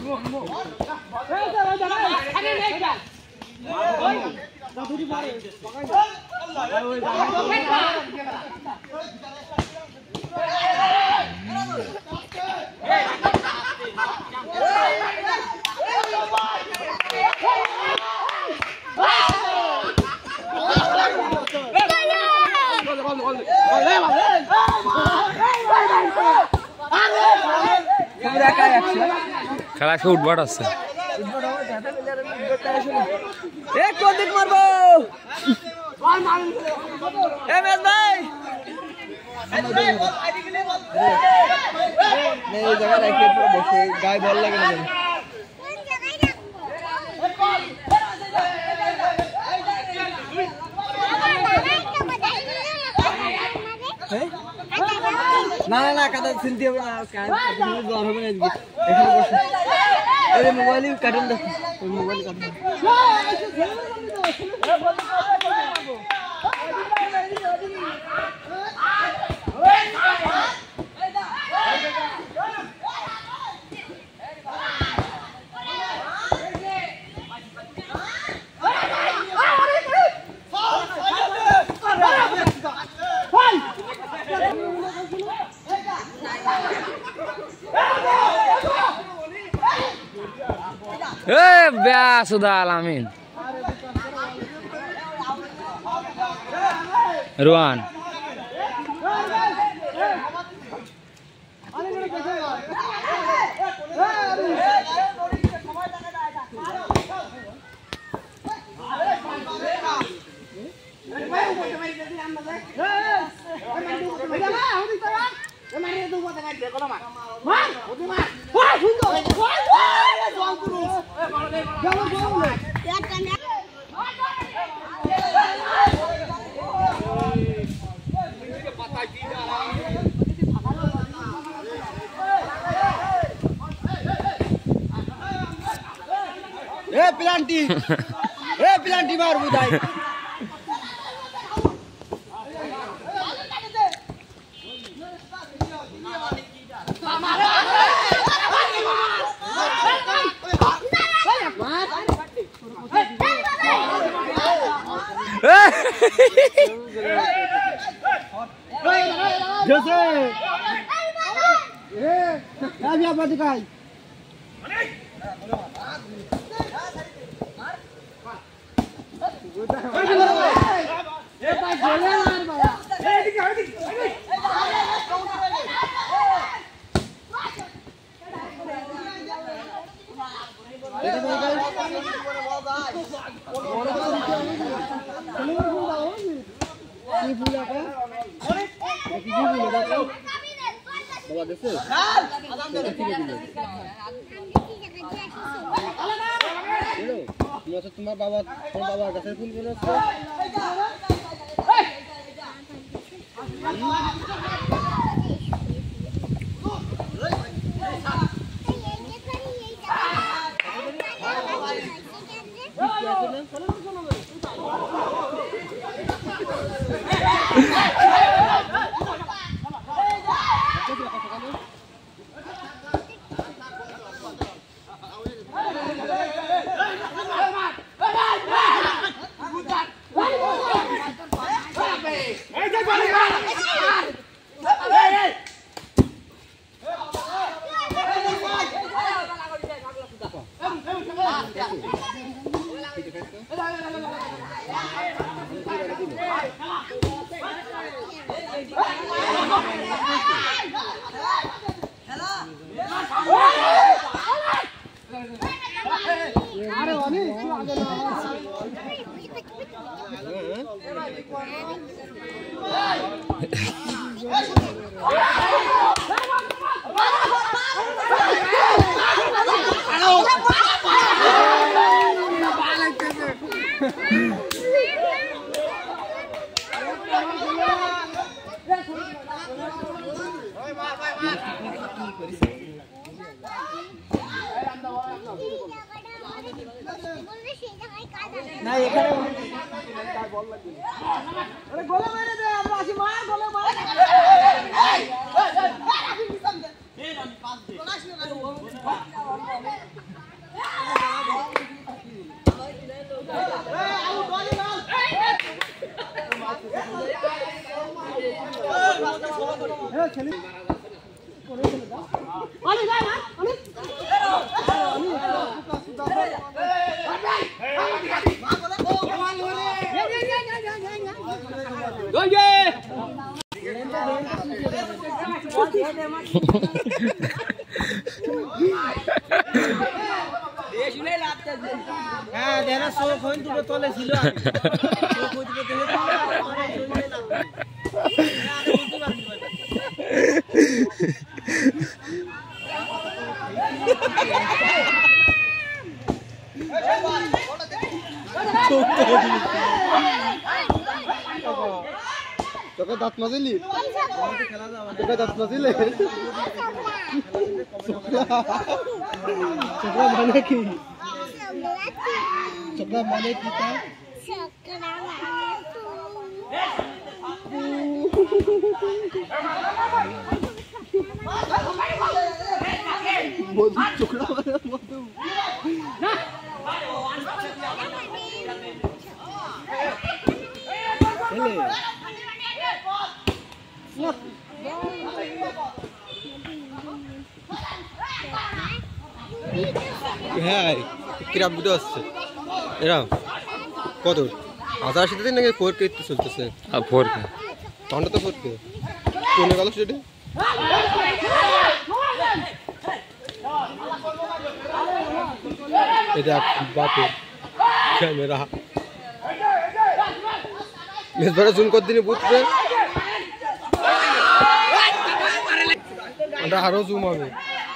খেলা সে উঠবাট আছে গায়ে বল লাগে না না না না কাটা চিনতে হবে না জ্বর হবে না এখানে বসে এই মোবাইল কাটুন দেখো ওই মোবাইল কাটুন ব্যাসুদাল আমিন রোহান प्लांटी मार बुदाई जैसे अब यहाँ पर दिखाई तुम्हार बाबा गाছের ফুল গুলো না এখানে তার বল লাগবে আরে গোলে মেরে দে আমরা আসি মার গোলে মার এই রাফি পিছন দে এই রাফি পাস দে হ্যাঁ দেনা চোখ হইন দুটো তলে ছিল চোখ হইতে দেখে তোকে দাঁত মাজিলি তোকে দাঁত মাজিলে চোখলা মানে কি চোখলা মানে কি তা মধু চোখলা মানে মধু হ্যাঁ কিরাম বুঝতে আসছে এরা কত ৮০ দিন নাকি 4K চলতেছে 4K তখনটা তো 4K কোনে গেল সেটা এটা বাপে ক্যামেরা মেজবারে জুম কর দিনে বুঝবে এটা আরো জুম হবে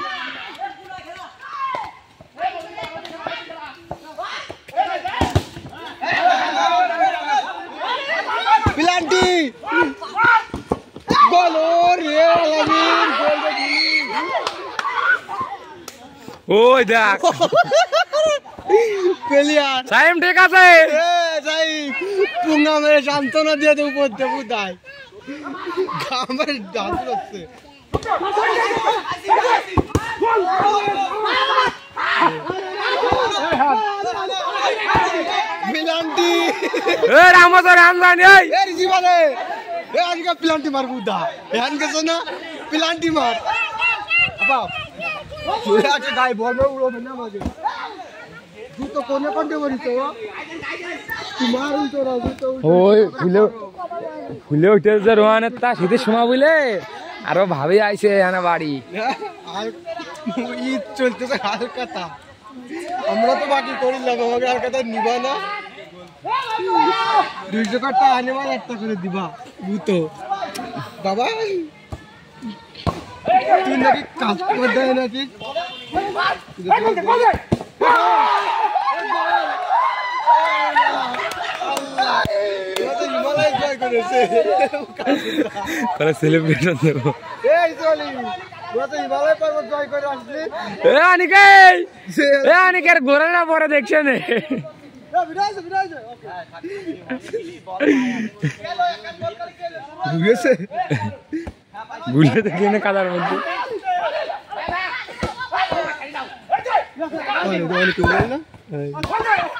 প্লান্টি গোল রে আলামিন গোল দিলি ওই দেখ প্লেয়ার টাইম ঠিক আছে এ যাই পুঙ্গা মেরে শান্তনা দিয়ে দে উপর দে বুদাই গামের ডাল হচ্ছে প্লান্টি এ রামজা রামজানি এই এর জীবনে এ আজকে প্লান্টি মার বুদা এখান গেছ না প্লান্টি মার বাবা চলে আছে গায়ে বল মে উড়ো না মাঝে তুই তো কোনে কোনে মরিস তো তোমার উল্টো রাজু তো ওই ফুলে উঠে যে রোহানের তা শীতের সময় বুঝলে আরো ভাবি আইছে এখানে বাড়ি আর ঈদ চলতেছে হার কথা আমরা তো বাকি করিলাম আমাকে আর কথা নিবা না 200 টাকা আনিবা একটা করে দিবা বুতো বাবা তুই নাকি কাজ করে দেয় নাকি হিমালয় জয় করেছে করে সেলিব্রেশন দেবো এই চলি হিমালয় পর্বত জয় করে আসলি এ আনিকের ঘোরাটা পরে দেখছে নে গুলে দেখলি না কাদার মধ্যে না